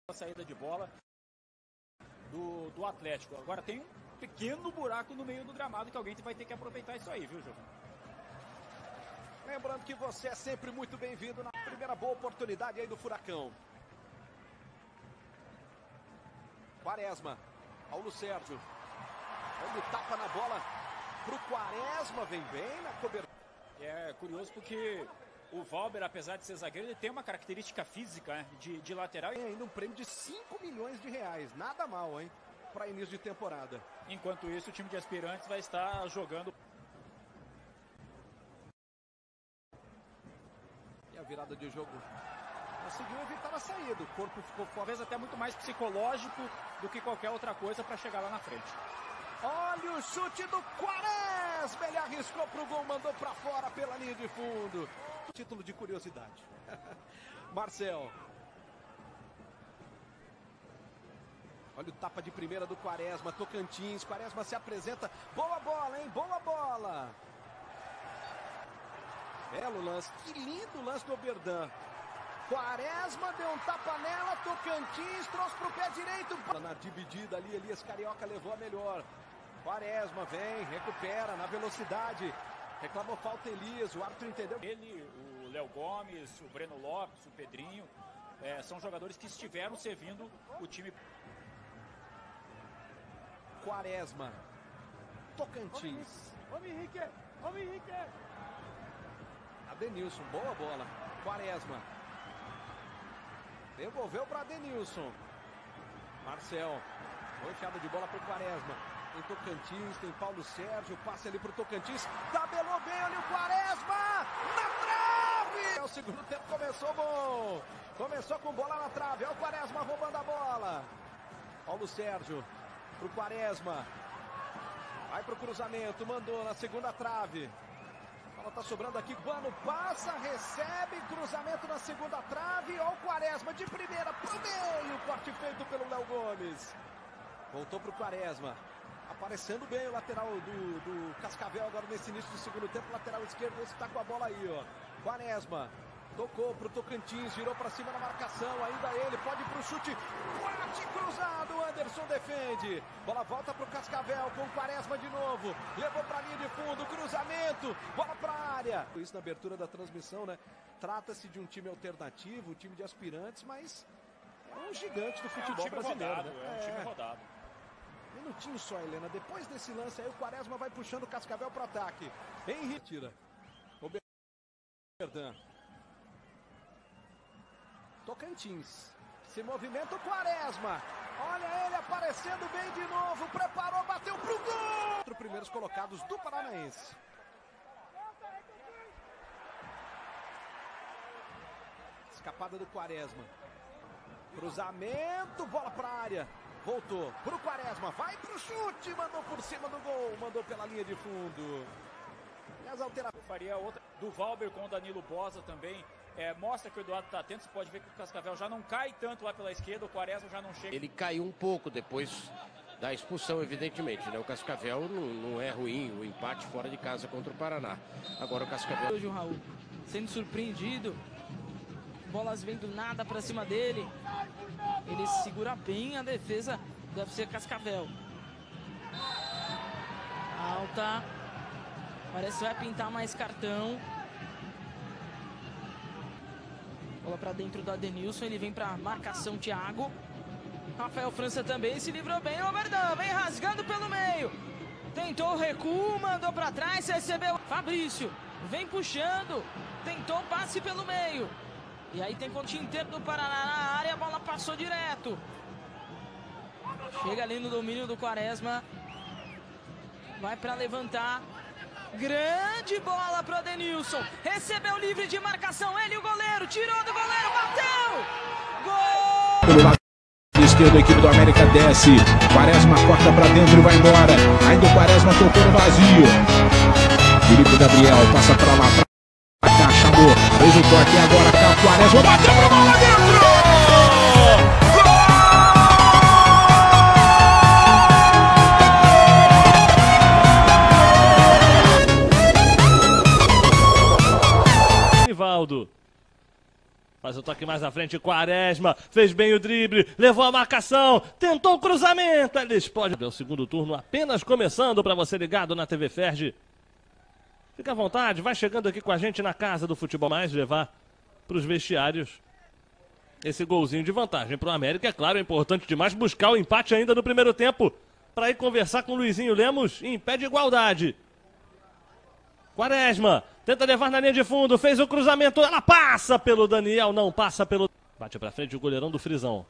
a saída de bola do Atlético. Agora tem um pequeno buraco no meio do gramado que alguém vai ter que aproveitar isso aí, viu, Giovanni? Lembrando que você é sempre muito bem-vindo na primeira boa oportunidade aí do Furacão. Quaresma, Paulo Sérgio. Ele tapa na bola pro Quaresma, vem bem na cobertura. É curioso porque o Valber, apesar de ser zagueiro, ele tem uma característica física, né, de lateral. Tem ainda um prêmio de 5 milhões de reais, nada mal, hein, para início de temporada. Enquanto isso, o time de aspirantes vai estar jogando. E a virada de jogo conseguiu evitar a saída, o corpo ficou fora. Talvez até muito mais psicológico do que qualquer outra coisa para chegar lá na frente. Olha o chute do Quaresma, ele arriscou pro gol, mandou para fora pela linha de fundo. Título de curiosidade. Marcel. Olha o tapa de primeira do Quaresma, Tocantins, Quaresma se apresenta, boa bola, hein, boa bola. Belo lance, que lindo lance do Oberdan. Quaresma deu um tapa nela, Tocantins trouxe pro pé direito. Na dividida ali, Elias Carioca levou a melhor. Quaresma vem, recupera na velocidade. Reclamou falta Elias, o árbitro entendeu. Ele, o Léo Gomes, o Breno Lopes, o Pedrinho, são jogadores que estiveram servindo o time. Quaresma, Tocantins. Vamos Henrique, vamos Henrique. Adenilson, boa bola. Quaresma. Devolveu para Adenilson. Marcel. Boa enfiada de bola para o Quaresma. Tem Tocantins, tem Paulo Sérgio. Passe ali para o Tocantins. Tabelou bem ali o Quaresma. Na trave! O segundo tempo começou bom. Começou com bola na trave. Olha o Quaresma roubando a bola. Paulo Sérgio para o Quaresma. Vai para o cruzamento. Mandou na segunda trave. A bola tá sobrando aqui, Guano passa, recebe, cruzamento na segunda trave, ó o Quaresma de primeira pro meio, corte feito pelo Léo Gomes. Voltou pro Quaresma, aparecendo bem o lateral do Cascavel agora nesse início do segundo tempo, lateral esquerdo, esse tá com a bola aí, ó. Quaresma, tocou pro Tocantins, girou pra cima na marcação, ainda ele, pode ir pro chute, bate cruzado, Anderson defende. Bola volta pro Cascavel com o Quaresma de novo, levou pra linha de fundo, cruzamento, bola pra área. Isso na abertura da transmissão, né? Trata-se de um time alternativo, um time de aspirantes, mas é um gigante do futebol brasileiro. Rodado, né? É um time rodado. Minutinho só, Helena. Depois desse lance aí, o Quaresma vai puxando o Cascavel pro ataque. Henrique tira. Oberdan. Tocantins. Se movimenta o Quaresma. Olha ele aparecendo bem de novo. Preparou, bateu pro gol. Os primeiros colocados do Paranaense. Escapada do Quaresma. Cruzamento, bola pra área. Voltou pro Quaresma. Vai pro chute. Mandou por cima do gol. Mandou pela linha de fundo. E as alterações. Faria outra do Valber com o Danilo Bosa também. Mostra que o Eduardo está atento, você pode ver que o Cascavel já não cai tanto lá pela esquerda, o Quaresma já não chega. Ele caiu um pouco depois da expulsão, evidentemente, né? O Cascavel não é ruim, o empate fora de casa contra o Paraná. Agora o Cascavel... Hoje o Raul sendo surpreendido, bolas vêm do nada para cima dele, ele segura bem a defesa do FC Cascavel. Alta, parece que vai pintar mais cartão. Bola para dentro do Adenilson, ele vem para marcação, Thiago. Rafael França também se livrou bem, o Oberdan vem rasgando pelo meio. Tentou o recuo, mandou para trás, recebeu. Fabrício vem puxando, tentou passe pelo meio. E aí tem o time inteiro do Paraná na área, a bola passou direto. Chega ali no domínio do Quaresma. Vai para levantar. Grande bola pro Adenilson. Recebeu livre de marcação. Ele, o goleiro. Tirou do goleiro. Bateu! Gol! Pelo lado esquerdo, a equipe do América desce. Quaresma corta pra dentro e vai embora. Ainda o Quaresma tocou no vazio. Felipe Gabriel passa pra lá. Pra cá, chamou. Fez o toque agora. Cá, Quaresma bateu pro gol lá dentro! Rivaldo. Faz o toque mais à frente, Quaresma, fez bem o drible, levou a marcação, tentou o cruzamento, ele explode. É o segundo turno apenas começando para você ligado na TV Ferdi. Fica à vontade, vai chegando aqui com a gente na Casa do Futebol Mais, levar para os vestiários esse golzinho de vantagem para o América. É claro, é importante demais buscar o empate ainda no primeiro tempo para ir conversar com o Luizinho Lemos em pé de igualdade. Quaresma tenta levar na linha de fundo, fez o cruzamento, ela passa pelo Daniel, não passa pelo... Bate pra frente o goleirão do Frisão.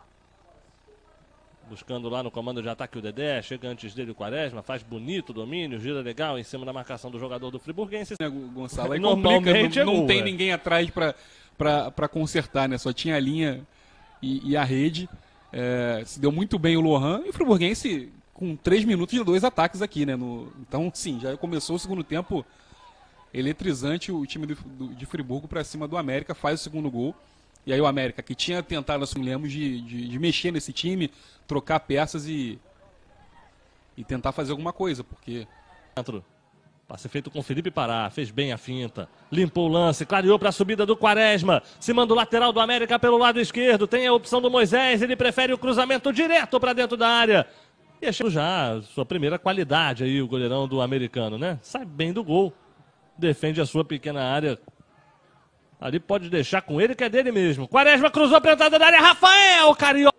Buscando lá no comando de ataque o Dedé, chega antes dele o Quaresma, faz bonito o domínio, gira legal em cima da marcação do jogador do Friburguense. Gonçalo, aí complica, não tem ninguém atrás pra consertar, né? Só tinha a linha e a rede. Se deu muito bem o Lohan e o Friburguense com 3 minutos de 2 ataques aqui, né? Então, sim, já começou o segundo tempo eletrizante, o time de Friburgo para cima do América, faz o segundo gol. E aí o América, que tinha tentado, assim, Lemos, de mexer nesse time, trocar peças e tentar fazer alguma coisa, porque... Passe feito com Felipe Pará, fez bem a finta, limpou o lance, clareou para a subida do Quaresma, se manda o lateral do América pelo lado esquerdo, tem a opção do Moisés, ele prefere o cruzamento direto para dentro da área. E achando já sua primeira qualidade aí, o goleirão do americano, né? Sai bem do gol, defende a sua pequena área. Ali pode deixar com ele, que é dele mesmo. Quaresma cruzou para a entrada da área, Rafael Carioca.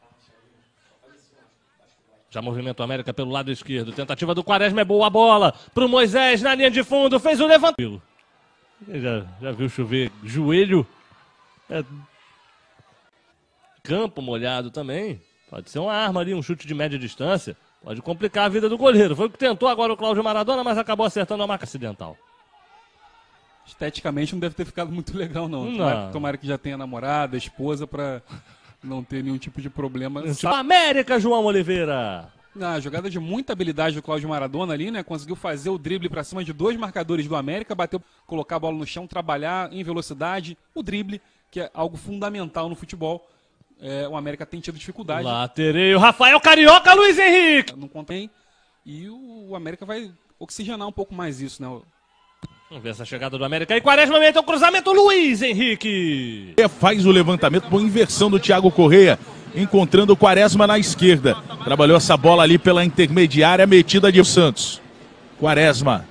Já movimenta o América pelo lado esquerdo. Tentativa do Quaresma, é boa a bola pro Moisés na linha de fundo. Fez o levantamento. Já viu chover joelho. Campo molhado também. Pode ser uma arma ali, um chute de média distância. Pode complicar a vida do goleiro. Foi o que tentou agora o Cláudio Maradona, mas acabou acertando a marca acidental. Esteticamente não deve ter ficado muito legal, não. Tomara que já tenha namorada, esposa, pra não ter nenhum tipo de problema. América, João Oliveira. Na jogada de muita habilidade do Cláudio Maradona ali, né? Conseguiu fazer o drible pra cima de 2 marcadores do América, bateu, colocar a bola no chão, trabalhar em velocidade, o drible, que é algo fundamental no futebol. O América tem tido dificuldade. Latereio, Rafael Carioca, Luiz Henrique. Não contém. E o América vai oxigenar um pouco mais isso, né? Vamos ver essa chegada do América. E Quaresma mete o cruzamento, Luiz Henrique. Faz o levantamento, boa inversão do Thiago Correia, encontrando o Quaresma na esquerda. Trabalhou essa bola ali pela intermediária, metida de Santos. Quaresma.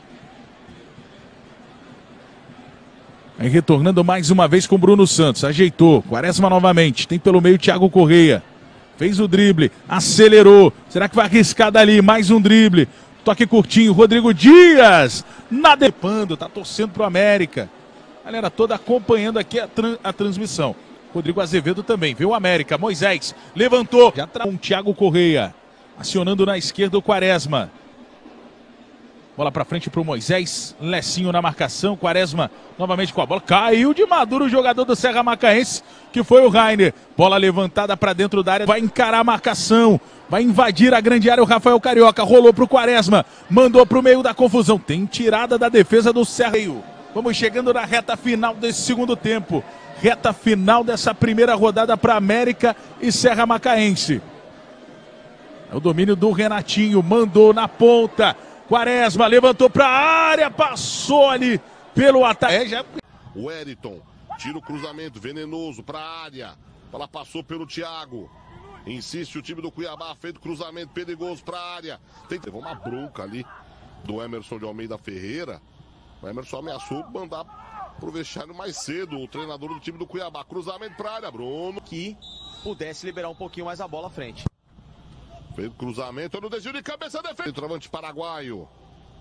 Aí retornando mais uma vez com o Bruno Santos. Ajeitou. Quaresma novamente. Tem pelo meio o Thiago Correia. Fez o drible. Acelerou. Será que vai arriscar dali? Mais um drible. Toque curtinho. Rodrigo Dias. Nadepando. Tá torcendo pro América. Galera toda acompanhando aqui a transmissão. Rodrigo Azevedo também. Viu o América. Moisés. Levantou. Já com o Thiago Correia. Acionando na esquerda o Quaresma. Bola pra frente pro Moisés, Lecinho na marcação, Quaresma novamente com a bola, caiu de maduro o jogador do Serra Macaense, que foi o Rainer. Bola levantada pra dentro da área, vai encarar a marcação, vai invadir a grande área o Rafael Carioca, rolou pro Quaresma, mandou pro meio da confusão, tem tirada da defesa do Serra. Vamos chegando na reta final desse segundo tempo, reta final dessa primeira rodada pra América e Serra Macaense. É o domínio do Renatinho, mandou na ponta. Quaresma levantou para a área, passou ali pelo ataque. O Wellington tira o cruzamento venenoso para a área. Ela passou pelo Thiago. Insiste o time do Cuiabá, feito cruzamento perigoso para a área. Levou uma bronca ali do Emerson de Almeida Ferreira. O Emerson ameaçou mandar pro vestiário mais cedo o treinador do time do Cuiabá. Cruzamento para a área, Bruno. Que pudesse liberar um pouquinho mais a bola à frente. Fez o cruzamento no desvio de cabeça, defesa. Centroavante paraguaio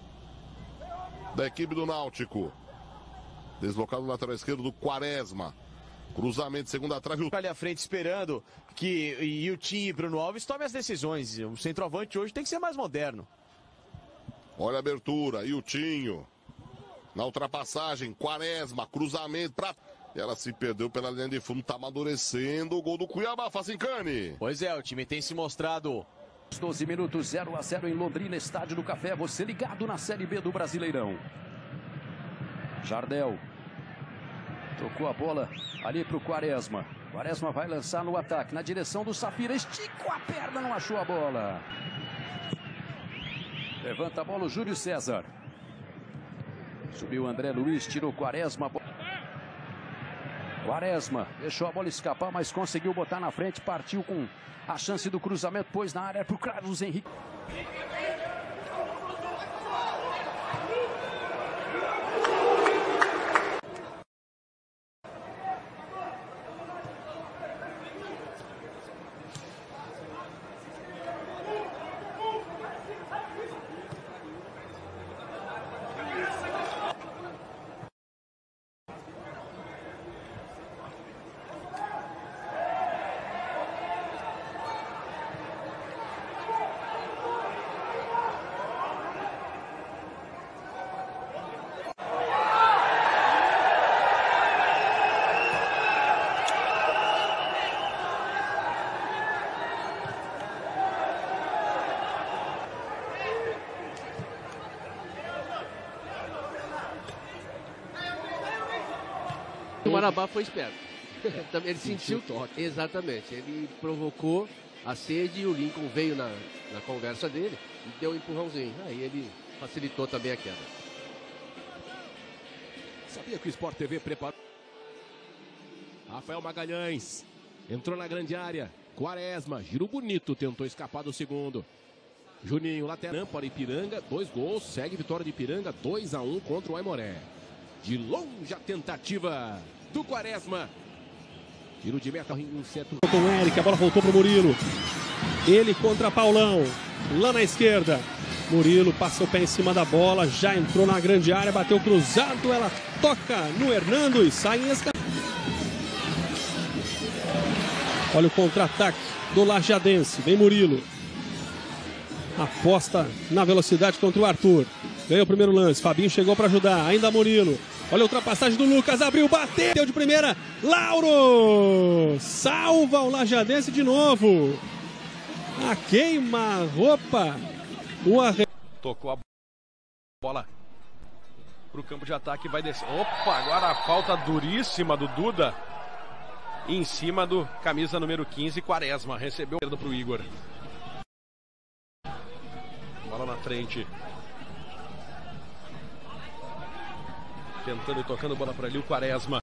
da equipe do Náutico. Deslocado no lateral esquerdo do Quaresma. Cruzamento, segunda trave. Ali à frente esperando que o time Bruno Alves tome as decisões. O centroavante hoje tem que ser mais moderno. Olha a abertura, Iltinho. Na ultrapassagem, Quaresma, cruzamento para... Ela se perdeu pela linha de fundo, tá amadurecendo o gol do Cuiabá, Facincani. Pois é, o time tem se mostrado... 12 minutos, 0-0 em Londrina, Estádio do Café, você ligado na Série B do Brasileirão. Jardel tocou a bola ali pro Quaresma. Quaresma vai lançar no ataque, na direção do Safira, esticou a perna, não achou a bola. Levanta a bola o Júlio César. Subiu o André Luiz, tirou o Quaresma. Quaresma deixou a bola escapar, mas conseguiu botar na frente, partiu com a chance do cruzamento, pôs na área para o Carlos Henrique. O Marabá foi esperto. Ele sentiu o toque. Exatamente. Ele provocou a sede e o Lincoln veio na conversa dele e deu um empurrãozinho. Aí ele facilitou também a queda. Sabia que o Sport TV preparou. Rafael Magalhães entrou na grande área. Quaresma, giro bonito, tentou escapar do segundo. Juninho, lateral para Ipiranga, 2 gols, segue vitória de Ipiranga, 2-1 contra o Aimoré. De longe a tentativa do Quaresma. Tiro de meta em certo. Com o Eric, a bola voltou para o Murilo. Ele contra Paulão, lá na esquerda. Murilo passa o pé em cima da bola, já entrou na grande área, bateu cruzado, ela toca no Hernando e sai em escanteio. Olha o contra-ataque do Lajadense, vem Murilo. Aposta na velocidade contra o Arthur. Ganhou o primeiro lance, Fabinho chegou para ajudar, ainda Murilo. Olha a ultrapassagem do Lucas, abriu, bateu, deu de primeira, Lauro! Salva o Lajadense de novo. A queima-roupa. Tocou a bola pro campo de ataque, vai descer. Opa, agora a falta duríssima do Duda. Em cima do camisa número 15, Quaresma. Recebeu pro Igor. Bola na frente. Tentando e tocando bola para ali o Quaresma.